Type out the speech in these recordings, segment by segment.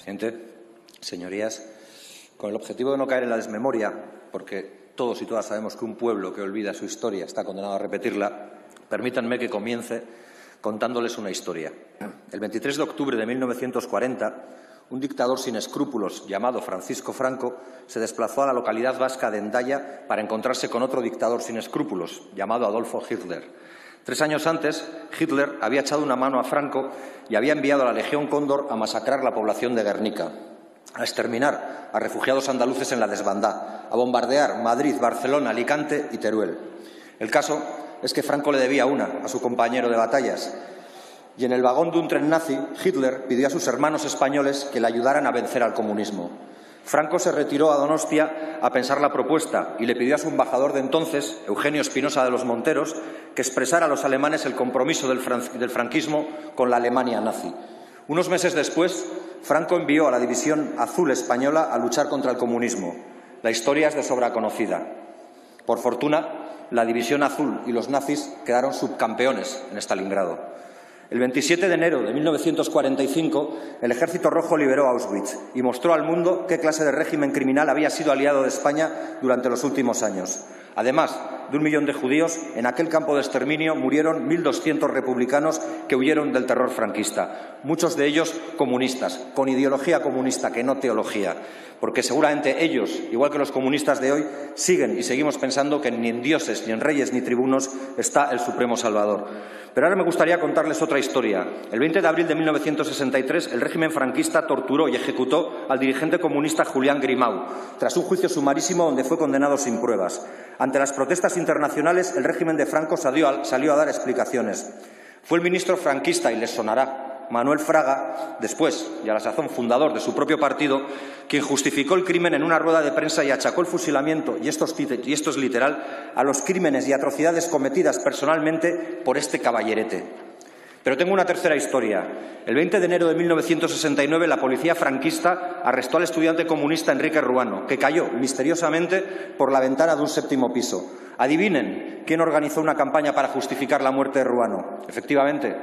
Presidente, señorías, con el objetivo de no caer en la desmemoria, porque todos y todas sabemos que un pueblo que olvida su historia está condenado a repetirla, permítanme que comience contándoles una historia. El 23 de octubre de 1940, un dictador sin escrúpulos llamado Francisco Franco se desplazó a la localidad vasca de Hendaya para encontrarse con otro dictador sin escrúpulos llamado Adolfo Hitler. 3 años antes, Hitler había echado una mano a Franco y había enviado a la Legión Cóndor a masacrar la población de Guernica, a exterminar a refugiados andaluces en la desbandá, a bombardear Madrid, Barcelona, Alicante y Teruel. El caso es que Franco le debía una a su compañero de batallas y en el vagón de un tren nazi, Hitler pidió a sus hermanos españoles que le ayudaran a vencer al comunismo. Franco se retiró a Donostia a pensar la propuesta y le pidió a su embajador de entonces, Eugenio Espinosa de los Monteros, que expresara a los alemanes el compromiso del franquismo con la Alemania nazi. Unos meses después, Franco envió a la División Azul española a luchar contra el comunismo. La historia es de sobra conocida. Por fortuna, la División Azul y los nazis quedaron subcampeones en Stalingrado. El 27 de enero de 1945, el Ejército Rojo liberó Auschwitz y mostró al mundo qué clase de régimen criminal había sido aliado de España durante los últimos años. Además de 1 millón de judíos, en aquel campo de exterminio murieron 1.200 republicanos que huyeron del terror franquista, muchos de ellos comunistas, con ideología comunista, que no teología, porque seguramente ellos, igual que los comunistas de hoy, siguen y seguimos pensando que ni en dioses, ni en reyes, ni tribunos está el Supremo Salvador. Pero ahora me gustaría contarles otra historia. El 20 de abril de 1963, el régimen franquista torturó y ejecutó al dirigente comunista Julián Grimau, tras un juicio sumarísimo donde fue condenado sin pruebas. Ante las protestas internacionales, el régimen de Franco salió a dar explicaciones. Fue el ministro franquista, y les sonará, Manuel Fraga, después y a la sazón fundador de su propio partido, quien justificó el crimen en una rueda de prensa y achacó el fusilamiento, y esto es literal, a los crímenes y atrocidades cometidas personalmente por este caballerete. Pero tengo una tercera historia. El 20 de enero de 1969, la policía franquista arrestó al estudiante comunista Enrique Ruano, que cayó misteriosamente por la ventana de un 7º piso. Adivinen quién organizó una campaña para justificar la muerte de Ruano. Efectivamente,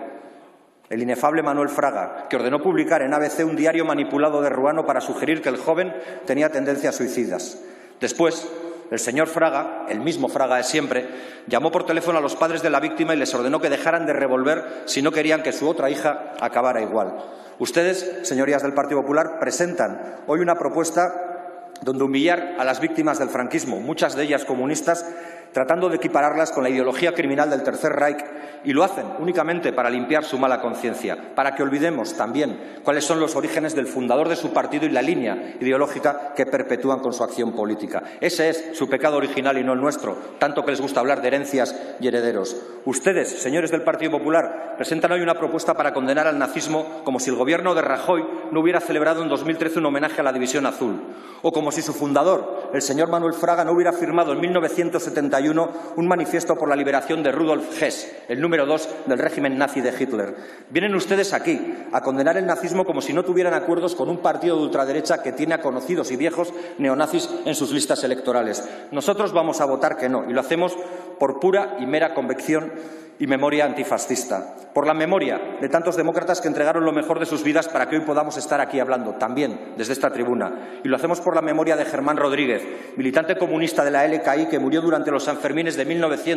el inefable Manuel Fraga, que ordenó publicar en ABC un diario manipulado de Ruano para sugerir que el joven tenía tendencias suicidas. Después, el señor Fraga, el mismo Fraga de siempre, llamó por teléfono a los padres de la víctima y les ordenó que dejaran de revolver si no querían que su otra hija acabara igual. Ustedes, señorías del Partido Popular, presentan hoy una propuesta donde humillar a las víctimas del franquismo, muchas de ellas comunistas, tratando de equipararlas con la ideología criminal del Tercer Reich, y lo hacen únicamente para limpiar su mala conciencia, para que olvidemos también cuáles son los orígenes del fundador de su partido y la línea ideológica que perpetúan con su acción política. Ese es su pecado original y no el nuestro, tanto que les gusta hablar de herencias y herederos. Ustedes, señores del Partido Popular, presentan hoy una propuesta para condenar al nazismo como si el gobierno de Rajoy no hubiera celebrado en 2013 un homenaje a la División Azul, o como si su fundador, el señor Manuel Fraga, no hubiera firmado en 1971 un manifiesto por la liberación de Rudolf Hess, el número 2 del régimen nazi de Hitler. Vienen ustedes aquí a condenar el nazismo como si no tuvieran acuerdos con un partido de ultraderecha que tiene a conocidos y viejos neonazis en sus listas electorales. Nosotros vamos a votar que no, y lo hacemos por pura y mera convicción y memoria antifascista, por la memoria de tantos demócratas que entregaron lo mejor de sus vidas para que hoy podamos estar aquí hablando, también desde esta tribuna. Y lo hacemos por la memoria de Germán Rodríguez, militante comunista de la LKI que murió durante los Sanfermines de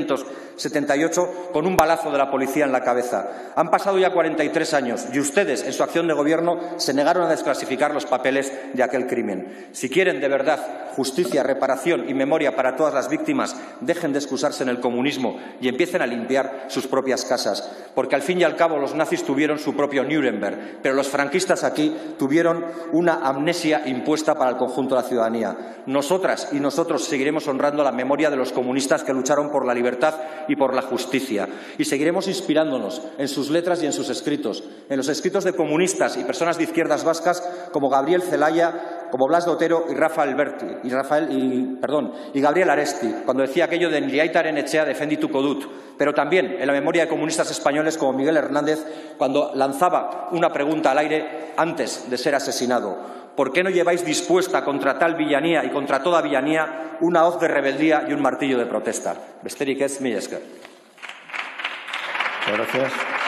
1978 con un balazo de la policía en la cabeza. Han pasado ya 43 años y ustedes, en su acción de gobierno, se negaron a desclasificar los papeles de aquel crimen. Si quieren de verdad justicia, reparación y memoria para todas las víctimas, dejen de excusarse en el comunismo y empiecen a limpiar sus propias casas, porque al fin y al cabo los nazis tuvieron su propio Nuremberg, pero los franquistas aquí tuvieron una amnesia impuesta para el conjunto de la ciudadanía. Nosotras y nosotros seguiremos honrando la memoria de los comunistas que lucharon por la libertad y por la justicia, y seguiremos inspirándonos en sus letras y en sus escritos, en los escritos de comunistas y personas de izquierdas vascas como Gabriel Zelaya, como Blas de Otero y Gabriel Aresti, cuando decía aquello de Nliaitaren etxea defendituko dut, pero también en la memoria de comunistas españoles como Miguel Hernández, cuando lanzaba una pregunta al aire antes de ser asesinado: ¿por qué no lleváis dispuesta contra tal villanía y contra toda villanía una hoz de rebeldía y un martillo de protesta? Besterik ez, mila esker. Gracias.